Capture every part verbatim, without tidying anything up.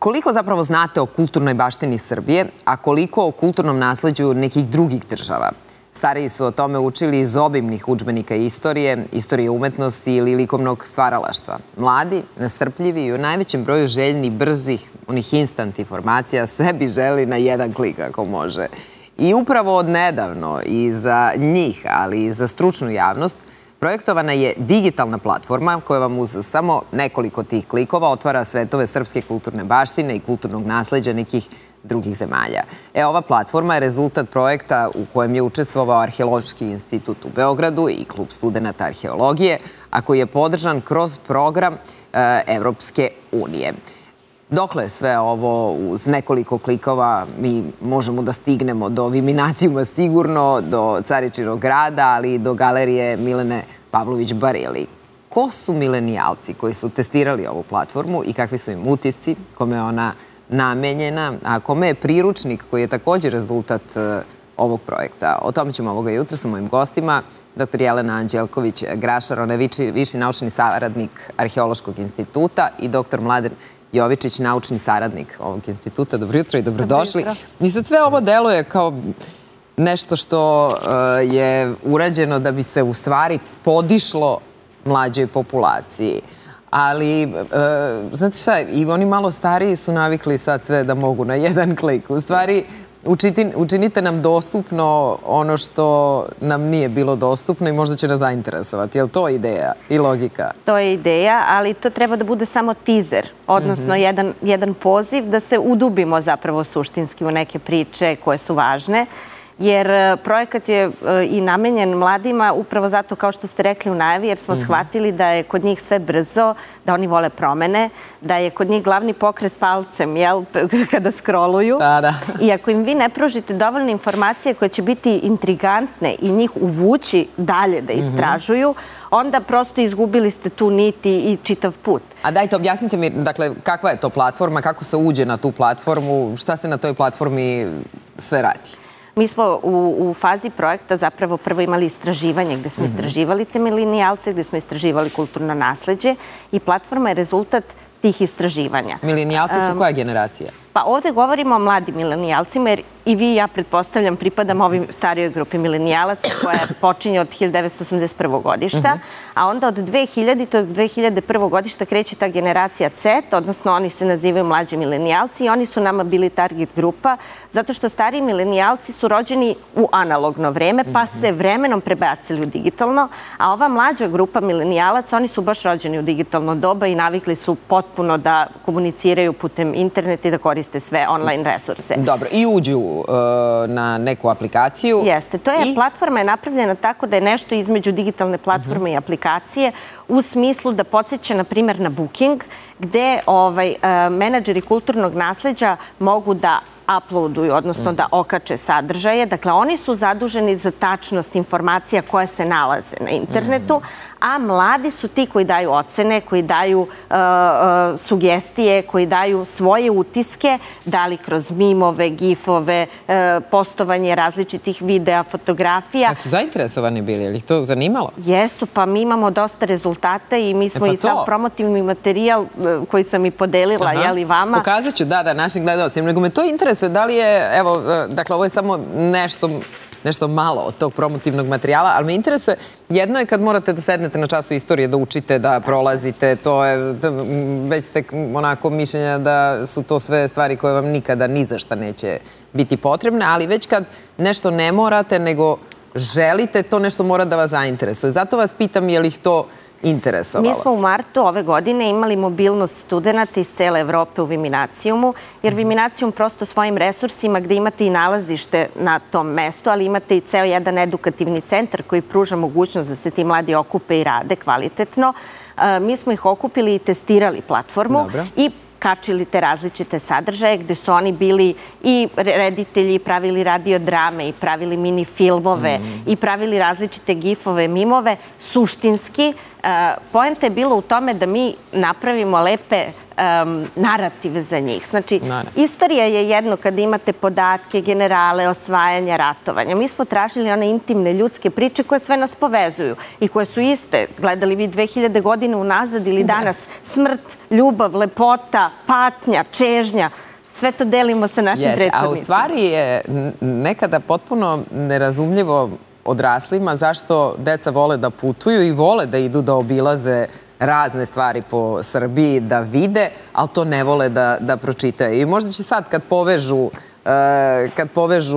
Koliko zapravo znate o kulturnoj baštini Srbije, a koliko o kulturnom nasleđu nekih drugih država? Stariji su o tome učili iz obimnih udžbenika istorije, istorije umetnosti ili likovnog stvaralaštva. Mladi, nestrpljivi i u najvećem broju željni brzih, onih instant informacija, sve bi želi na jedan klik ako može. I upravo od nedavno i za njih, ali i za stručnu javnost, projektovana je digitalna platforma koja vam uz samo nekoliko tih klikova otvara svetove srpske kulturne baštine i kulturnog nasleđa nekih drugih zemalja. E, ova platforma je rezultat projekta u kojem je učestvovao Arheološki institut u Beogradu i Klub studenata arheologije, a koji je podržan kroz program e, Evropske unije. Dokle sve ovo uz nekoliko klikova mi možemo da stignemo do Viminacijuma sigurno, do Caričinog grada, ali i do galerije Milene Pavlović-Barili. Ko su milenijalci koji su testirali ovu platformu i kakvi su im utisci, kome je ona namenjena, a kome je priručnik koji je također rezultat ovog projekta? O tome ćemo ovoga jutra sa mojim gostima, doktor Jelena Anđelković-Grašar, ona je viši naučni saradnik Arheološkog instituta, i doktor Mladen Jovičić, naučni saradnik ovog instituta. Dobro jutro i dobrodošli. I sad sve ovo deluje kao nešto što je urađeno da bi se u stvari podišlo mlađoj populaciji. Ali, znate šta, i oni malo stariji su navikli sad sve da mogu na jedan klik. U stvari, učinite nam dostupno ono što nam nije bilo dostupno i možda će nas zainteresovati. Je li to ideja i logika? To je ideja, ali to treba da bude samo teaser, odnosno jedan poziv da se udubimo zapravo suštinski u neke priče koje su važne. Jer projekat je i namenjen mladima upravo zato, kao što ste rekli u najavi, jer smo shvatili da je kod njih sve brzo, da oni vole promene, da je kod njih glavni pokret palcem, jel, kada scrolluju. I ako im vi ne pružite dovoljne informacije koje će biti intrigantne i njih uvući dalje da istražuju, onda prosto izgubili ste tu niti i čitav put. A dajte, objasnite mi, dakle, kakva je to platforma, kako se uđe na tu platformu, šta se na toj platformi sve radi? Mi smo u fazi projekta zapravo prvo imali istraživanje gde smo istraživali te milenijalce, gde smo istraživali kulturno nasleđe i platforma je rezultat tih istraživanja. Milenijalci su koja generacija? Pa ovdje govorimo o mladim milenijalcima, jer i vi, ja pretpostavljam, pripadam ovim starijoj grupi milenijalaca koja počinje od hiljadu devetsto osamdeset prvog godišta, a onda od dve hiljadite do dve hiljade prvog godišta kreće ta generacija C, odnosno oni se nazivaju mlađi milenijalci i oni su nama bili target grupa, zato što stariji milenijalci su rođeni u analogno vreme, pa se vremenom prebacili u digitalno, a ova mlađa grupa milenijalaca, oni su baš rođeni u digitalno doba i navikli su potpuno da komuniciraju putem interneta i da koriste sve online resurse. Dobro, i uđu na neku aplikaciju. Jeste, to je, platforma je napravljena tako da je nešto između digitalne platforme i aplikacije u smislu da podsjeća, na primjer, na Booking, gde menadžeri kulturnog nasleđa mogu da uploaduju, odnosno da okače sadržaje. Dakle, oni su zaduženi za tačnost informacija koje se nalaze na internetu, a mladi su ti koji daju ocene, koji daju sugestije, koji daju svoje utiske, da li kroz mimove, gifove, postovanje različitih videa, fotografija. A su zainteresovani bili? Je li to zanimalo? Jesu, pa mi imamo dosta rezultata i mi smo i sav promotivni materijal koji sam i podelila, jeli vama. Pokazat ću, da, da, našim gledalcima. Nego me to interesuje, da li je, evo, dakle, ovo je samo nešto nešto malo od tog promotivnog materijala, ali me interesuje, jedno je kad morate da sednete na času istorije, da učite, da prolazite, to je, već ste onako mišljenja da su to sve stvari koje vam nikada ni za šta neće biti potrebne, ali već kad nešto ne morate, nego želite, to nešto mora da vas zainteresuje. Zato vas pitam je li ih to interesovalo. Mi smo u martu ove godine imali mobilnost studenta iz cele Evrope u Viminacijumu, jer Viminacijum prosto svojim resursima, gde imate i nalazište na tom mestu, ali imate i ceo jedan edukativni centar koji pruža mogućnost da se ti mladi okupe i rade kvalitetno. Mi smo ih okupili i testirali platformu i kačili te različite sadržaje gde su oni bili i reditelji, pravili radiodrame i pravili mini filmove i pravili različite gifove, mimove, suštinski Poenta je bilo u tome da mi napravimo lepe narative za njih. Znači, istorija je jedno kada imate podatke, generale, osvajanja, ratovanja. Mi smo tražili one intimne ljudske priče koje sve nas povezuju i koje su iste. Gledali vi dve hiljade godine unazad ili danas smrt, ljubav, lepota, patnja, čežnja. Sve to delimo sa našim prethodnicima. A u stvari je nekada potpuno nerazumljivo odraslima zašto deca vole da putuju i vole da idu da obilaze razne stvari po Srbiji, da vide, ali to ne vole da pročitaju. I možda će sad kad povežu kad povežu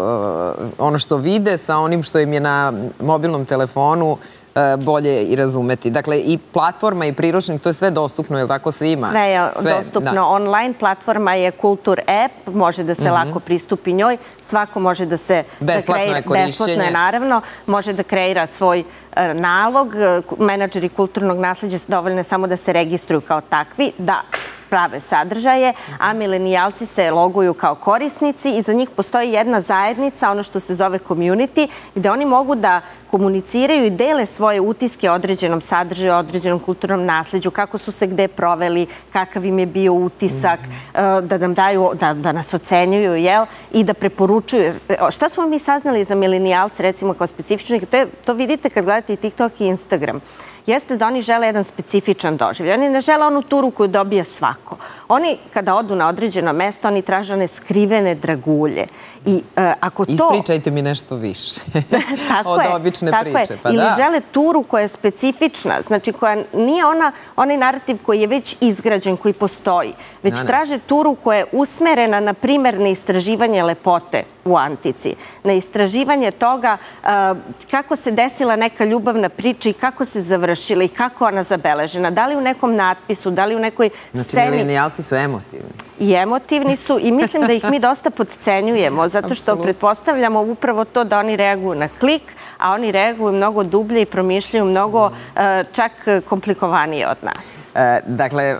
ono što vide sa onim što im je na mobilnom telefonu bolje i razumeti. Dakle, i platforma i priručnik, to je sve dostupno, je li tako svima? Sve je dostupno online. Platforma je Kultur app, može da se lako pristupi njoj. Svako može da se... Besplatno je korišćenje. Besplatno je, naravno. Može da kreira svoj nalog. Menadžeri kulturnog nasleđa dovoljno je samo da se registruju kao takvi, da prave sadržaje, a milenijalci se loguju kao korisnici i za njih postoji jedna zajednica, ono što se zove community, gde oni mogu da komuniciraju i dele svoje utiske o određenom sadržaju, o određenom kulturnom nasleđu, kako su se gde proveli, kakav im je bio utisak, da nam daju, da nas ocenjuju, jel, i da preporučuju. Šta smo mi saznali za milenijalce, recimo, kao specifični? To vidite kad gledate i TikTok i Instagram. Jeste da oni žele jedan specifičan doživljaj. Oni ne žele onu turu koju dobija svako. Oni, kada odu na određeno mesto, oni traže one skrivene dragulje. I ako to... Ispričajte mi nešto više od obične priče. Ili žele turu koja je specifična, znači koja nije onaj narativ koji je već izgrađen, koji postoji, već traže turu koja je usmerena, na primjer, na istraživanje lepote u antici, na istraživanje toga kako se desila neka ljubavna priča i kako se završila i kako ona zabeležena. Da li u nekom natpisu, da li u nekoj sceni... Znači, milenijalci su emotivni. I emotivni su i mislim da ih mi dosta podcenjujemo, zato što pretpostavljamo upravo to da oni reaguju na klik, a oni reaguju mnogo dublje i promišljaju mnogo čak komplikovanije od nas. Dakle,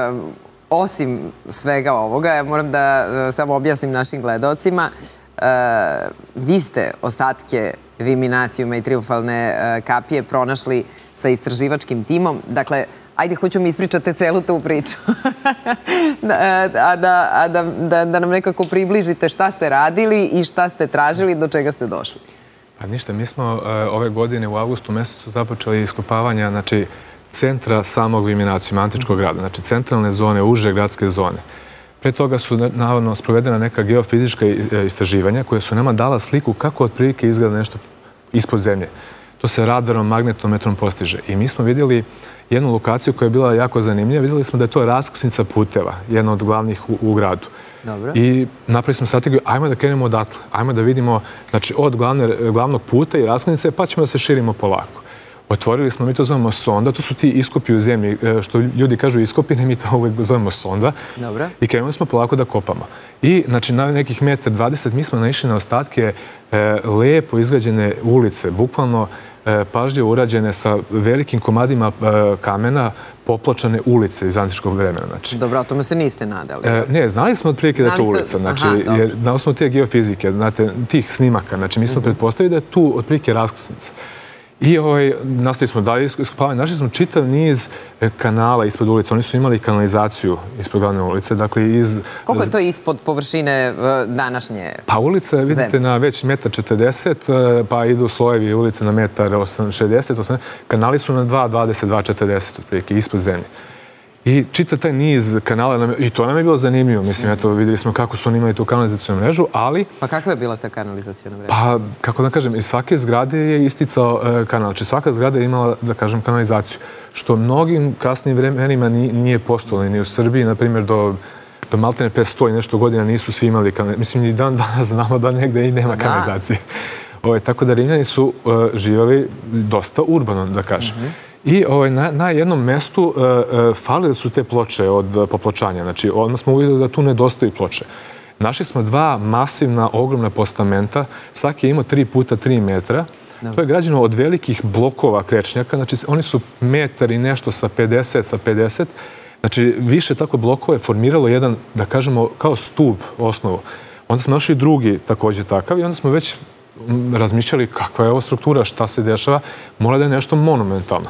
osim svega ovoga, ja moram da samo objasnim našim gledalcima, vi ste ostatke Viminacijuma i Triumfalne kapije pronašli sa istraživačkim timom. Dakle, ajde, hoću mi ispričate celu tu priču. A da nam nekako približite šta ste radili i šta ste tražili, do čega ste došli. Pa ništa, mi smo ove godine u avgustu mesecu započeli iskopavanja, znači, centra samog Viminacijuma, antičkog grada, znači centralne zone, uže gradske zone. Pre toga su, navodno, sprovedena neka geofizička istraživanja koja su nama dala sliku kako otprilike izgleda nešto ispod zemlje. To se radarom, magnetometrom postiže. I mi smo vidjeli jednu lokaciju koja je bila jako zanimljiva. Vidjeli smo da je to raskrsnica puteva, jedna od glavnih u gradu. I napravili smo strategiju, ajmo da krenemo odatle, ajmo da vidimo, znači, od glavnog puta i raskrsnice, pa ćemo da se širimo polako. Otvorili smo, mi to zovemo sonda, to su ti iskopi u zemlji, što ljudi kažu iskopine, mi to uvijek zovemo sonda. I krenuli smo polako da kopamo. I, znači, na nekih metar dvadeset mi smo naišli na ostatke lepo izgrađene ulice, bukvalno pažljivo urađene sa velikim komadima kamena, popločane ulice iz antičkog vremena. Dobro, o tome se niste nadali. Ne, znali smo otprilike da je to ulica. Na osnovu te geofizike, tih snimaka, znači mi smo pretpostavili da je tu otprilike raskrsnica. I nastavili smo dalje iskopavanje. Našli smo čitav niz kanala ispod ulice. Oni su imali kanalizaciju ispod glavne ulice. Koliko je to ispod površine današnje? Pa ulica, vidite, na već metar četrdeset, pa idu slojevi ulice na metar šezdeset. Kanali su na dva dvadeset, dva četrdeset, otprilike, ispod zemlje. I čitav taj niz kanala, i to nam je bilo zanimljivo. Mislim, eto, vidjeli smo kako su oni imali tu kanalizacijonu mrežu, ali... Pa kakva je bila ta kanalizacijona mreža? Pa, kako da kažem, iz svake zgrade je isticao kanal. Znači, svaka zgrada je imala, da kažem, kanalizaciju. Što mnogim kasnim vremenima nije postojalo. Ni u Srbiji, na primjer, do maltene pre sto i nešto godina nisu svi imali kanalizaciju. Mislim, i dan danas znamo da negde i nema kanalizacije. Tako da Rimljani su živjeli dosta urbano, da kažem. I na jednom mestu falile su te ploče od popločanja. Znači, odmah smo uvidjeli da tu nedostaju ploče. Našli smo dva masivna, ogromna postamenta. Svaki je imao tri puta tri metra. To je građeno od velikih blokova krečnjaka. Znači, oni su metar i nešto sa pedeset, sa pedeset. Znači, više tako blokova je formiralo jedan, da kažemo, kao stup osnovu. Onda smo našli drugi također takav i onda smo već razmišljali kakva je ova struktura, šta se dešava. Mora da je nešto monumentalno.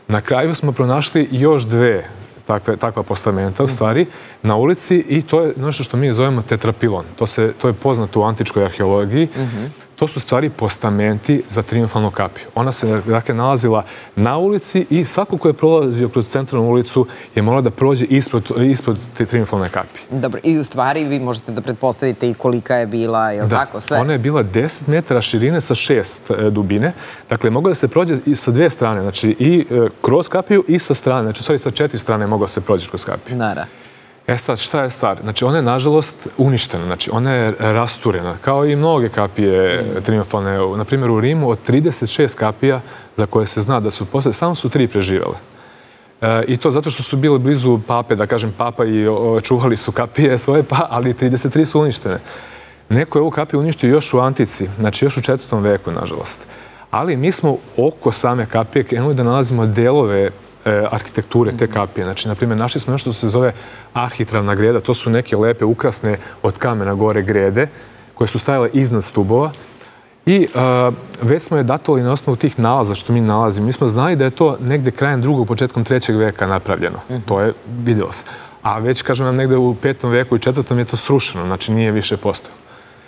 Na kraju smo pronašli još dve takva postamenta, u stvari, na ulici i to je nešto što mi zovemo tetrapilon. To je poznato u antičkoj arheologiji. To su stvari postamenti za triumfalnu kapiju. Ona se, dakle, nalazila na ulici i svako ko je prolazio kroz centralnu ulicu je morao da prođe ispod te triumfalne kapije. Dobro, i u stvari vi možete da pretpostavite i kolika je bila, je li tako, sve? Da, ona je bila deset metara širine sa šest dubine. Dakle, mogla da se prođe i sa dve strane, znači i kroz kapiju i sa strane. Znači, stvari sa četiri strane mogla se prođe kroz kapiju. Da, da. E sad, šta je stvar? Znači, ona je, nažalost, uništena. Znači, ona je rasturena, kao i mnoge kapije triumfalne. Naprimjer, u Rimu od trideset šest kapija za koje se zna da su posle, samo su tri preživele. I to zato što su bile blizu pape, da kažem, papa i čuvali su kapije svoje, ali trideset tri su uništene. Neko je ovu kapiju uništio još u antici, znači još u četvrtom veku, nažalost. Ali mi smo oko same kapije krenuli da nalazimo delove arhitekture te kapije. Znači, na primjer, našli smo nešto što se zove arhitravna greda. To su neke lepe, ukrasne od kamena gore grede koje su stajale iznad stubova. I već smo je datovali na osnovu tih nalaza što mi nalazimo. Mi smo znali da je to negde krajem drugog, početkom trećeg veka napravljeno. To je vidjelo se. A već, kažem vam, negde u petom veku i četvrtom je to srušeno. Znači, nije više postojalo.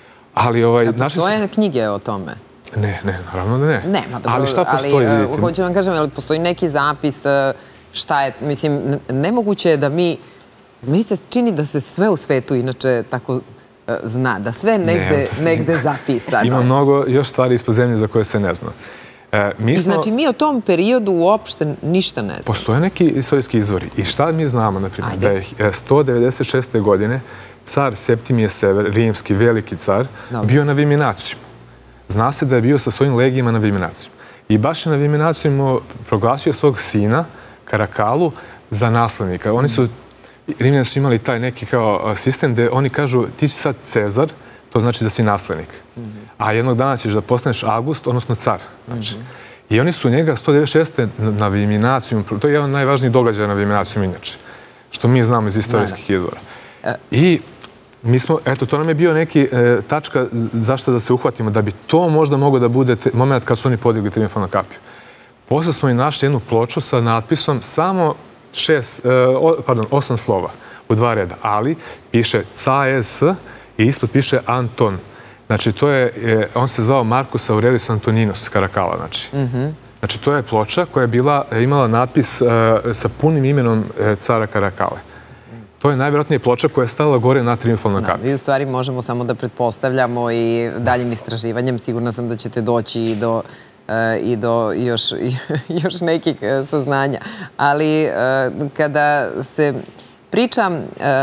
A postoje knjige o tome? Ne, ne, naravno da ne. Ne, ali šta postoji, vidite? Hoću vam kažem, ali postoji neki zapis, šta je, mislim, nemoguće je da mi, mi se čini da se sve u svetu inače tako zna, da sve negde zapisano. Ima mnogo još stvari ispod zemlje za koje se ne zna. I znači mi o tom periodu uopšte ništa ne znamo. Postoje neki istorijski izvori. I šta mi znamo, na primjer, da je sto devedeset šeste. godine car Septimije Sever, rimski veliki car, bio na Viminaciju. Zna se da je bio sa svojim legijima na Viminaciju. I baš je na Viminaciju proglasio svog sina, Karakalu, za naslednika. Oni su, Rimljani su imali taj neki kao sistem gde oni kažu ti si sad Cezar, to znači da si naslednik. A jednog dana ćeš da postaneš August, odnosno car. I oni su njega sto devedeset šeste. na Viminaciju, to je jedan od najvažnijih događaja na Viminaciju inače, što mi znamo iz istorijskih izvora. I mi smo, eto, to nam je bio neki tačka zašto da se uhvatimo, da bi to možda moglo da bude moment kad su oni podigli triumfalnu kapiju. Posle smo i našli jednu ploču sa natpisom samo šest, pardon, osam slova u dva reda, ali piše C A S i ispod piše Anton. Znači, to je, on se zvao Marcus Aurelius Antoninos Karakala, znači. Znači, to je ploča koja je bila, imala natpis sa punim imenom cara Karakale. To je najvjerojatnije ploča koja je stavila gore na triumfalnoj kapiji. Mi u stvari možemo samo da pretpostavljamo i daljim istraživanjem. Sigurna sam da ćete doći i do još nekih saznanja. Ali kada se pričam,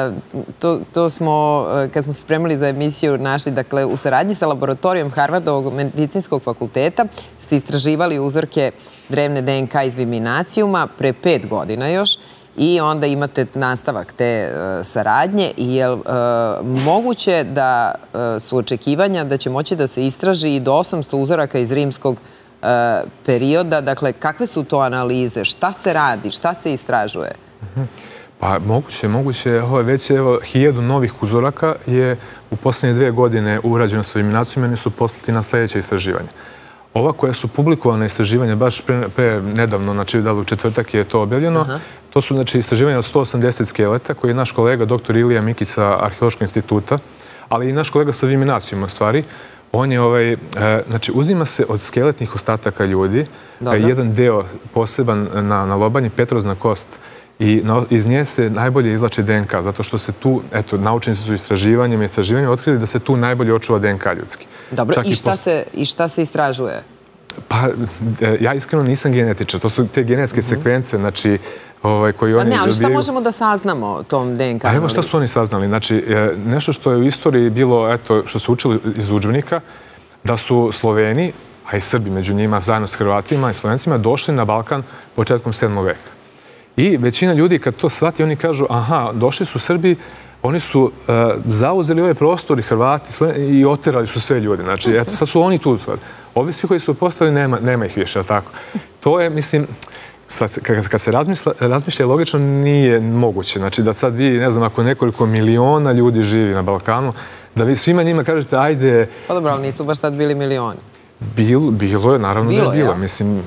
to smo, kad smo se spremali za emisiju, našli, dakle, u saradnji sa laboratorijom Harvardovog medicinskog fakulteta ste istraživali uzorke drevne D N K iz Viminacijuma pre pet godina još. I onda imate nastavak te saradnje i je moguće da su očekivanja da će moći da se istraži i do osamsto uzoraka iz rimskog perioda. Dakle, kakve su to analize? Šta se radi? Šta se istražuje? Pa moguće, moguće. Već hiljadu novih uzoraka je u posljednje dve godine urađeno sa Viminacijom i oni su poslati na sljedeće istraživanje. Ova koja su publikovane istraživanja, baš pre nedavno, znači da li u četvrtak je to objavljeno, to su istraživanja od sto osamdeset skeleta koje je naš kolega doktor Ilija Mikić sa Arheološkog instituta, ali i naš kolega sa Viminacijom u stvari. On je, znači, uzima se od skeletnih ostataka ljudi, jedan deo poseban na lobanji, petrozna kost, i iz nje se najbolje izlači D N K, zato što se tu, eto, naučnici su istraživanjem i istraživanjem otkrili da se tu najbolje očuva D N K ljudski. Dobro, i šta se istražuje? Pa, ja iskreno nisam genetičar. To su te genetske sekvence, znači, koji oni... Ne, ali šta možemo da saznamo tom D N K? A evo šta su oni saznali. Znači, nešto što je u istoriji bilo, eto, što su učili iz udžbenika, da su Sloveni, a i Srbi među njima, zajedno s Hrvatima i Slovencima, došli na Balkan početkom sedmog veka. I većina ljudi kad to shvati, oni kažu, aha, došli su Srbi, oni su zauzeli ovaj prostor i Hrvati i oterali su sve ljudi. Znači, eto, sad su oni tu. Ovi svi koji su postali, nema ih više, ali tako? To je, mislim, kad se razmišlja logično, nije moguće. Znači, da sad vi, ne znam, ako nekoliko miliona ljudi živi na Balkanu, da vi svima njima kažete, ajde... Pa dobro, ali nisu baš tad bili milioni. Bilo je, naravno da je bilo. Mislim,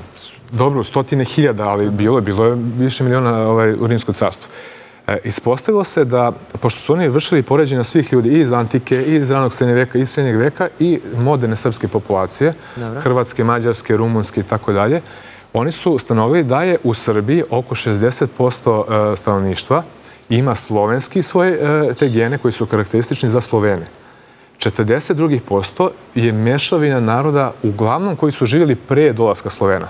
dobro, stotine hiljada, ali bilo je, bilo je više miliona u Rimskom carstvu. Ispostavilo se da, pošto su oni vršili poređenja svih ljudi i iz antike, i iz ranog srednjeg veka, i srednjeg veka, i moderne srpske populacije, hrvatske, mađarske, rumunske i tako dalje, oni su ustanovili da je u Srbiji oko šezdeset posto stanovništva ima slovenski svoje te gene koji su karakteristični za Slovene. četrdeset posto je mešavina naroda uglavnom koji su živjeli pre dolaska Slovena.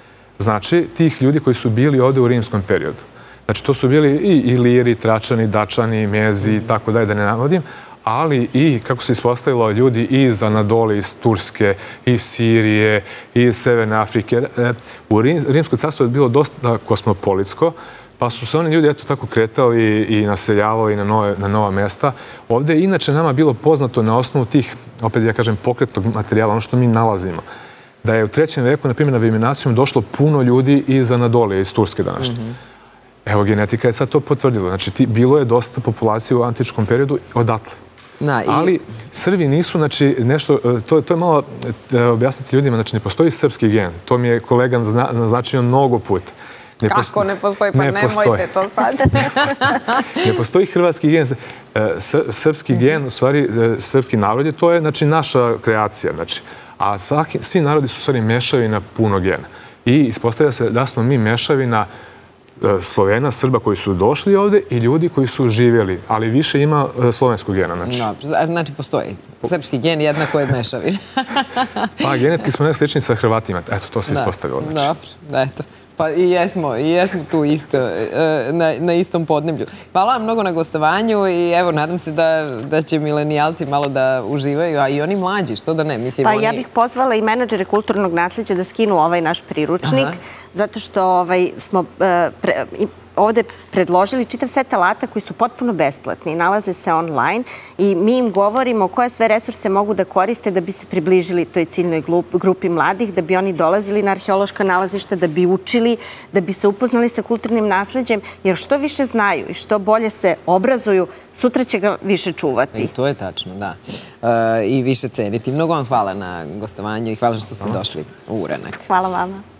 Znači, tih ljudi koji su bili ovde u rimskom periodu. Znači, to su bili i Iliri, Tračani, Dačani, Mezi i tako dalje, da ne navodim, ali i, kako se ispostavilo, ljudi iz Anadole, iz Turske, iz Sirije, iz Severne Afrike. U Rimsko carstvo je bilo dosta kosmopolitsko, pa su se oni ljudi eto tako kretali i naseljavali na, nove, na nova mesta. Ovde je inače nama bilo poznato na osnovu tih, opet ja kažem, pokretnog materijala, ono što mi nalazimo, da je u trećem veku, na primjer, na Viminacijum došlo puno ljudi iz Anadolije, iz Turske današnje. Mm-hmm. Evo, genetika je sad to potvrdila. Znači, ti, bilo je dosta populacije u antičkom periodu odatle. Na, i... Ali Srbi nisu, znači, nešto, to, to je malo objasniti ljudima, znači, ne postoji srpski gen. To mi je kolega nazna, naznačio mnogo puta. Ne Kako posto... ne postoji? Pa ne nemojte postoji. To sad. ne, postoji. ne postoji hrvatski gen. Srpski gen, u stvari, srpski narod je, to je, znači, naša kreacija. Znači, a svaki, svi narodi su, u stvari, mešavina puno gena. I ispostavlja se da smo mi mešavina Slovena, Srba koji su došli ovde i ljudi koji su živjeli, ali više ima slovenskog gena. Znači, no, znači postoji. Srpski gen jednako je mešavina. Pa, genetski smo neslični sa Hrvatima. Eto, to se ispostavilo. Dobro, eto. Pa i jesmo, i jesmo tu isto, na, na istom podneblju. Hvala vam mnogo na gostovanju i evo, nadam se da, da će milenijalci malo da uživaju, a i oni mlađi, što da ne? Mislim, pa oni... ja bih pozvala i menadžere kulturnog nasljeđa da skinu ovaj naš priručnik, Aha. zato što ovaj, smo... Uh, pre, ovde predložili čitav set alata koji su potpuno besplatni, nalaze se online i mi im govorimo koje sve resurse mogu da koriste da bi se približili toj ciljnoj grupi mladih, da bi oni dolazili na arheološka nalazišta, da bi učili, da bi se upoznali sa kulturnim nasleđem, jer što više znaju i što bolje se obrazuju, sutra će ga više čuvati. I to je tačno, da. E, I više ceniti. Mnogo vam hvala na gostovanju i hvala što ste došli u Uranak. Hvala vama.